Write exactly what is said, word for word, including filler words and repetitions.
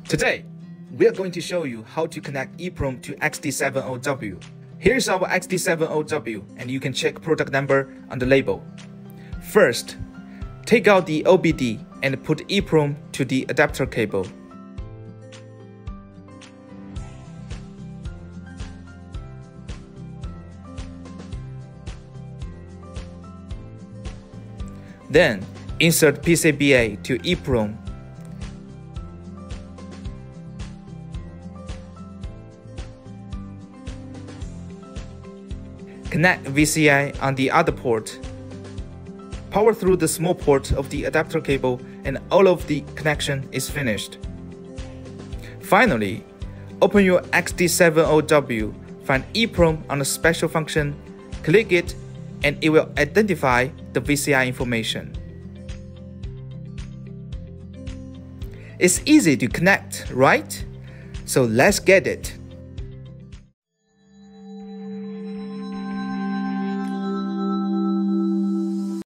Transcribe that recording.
Today, we are going to show you how to connect EEPROM to X T seven O W. Here's our X T seven O W, and you can check product number on the label. First, take out the O B D and put EEPROM to the adapter cable. Then, insert P C B A to EEPROM. Connect V C I on the other port. Power through the small port of the adapter cable and all of the connection is finished. Finally, open your X T seven O W, find EEPROM on the special function, click it, and it will identify the V C I information. It's easy to connect, right? So let's get it.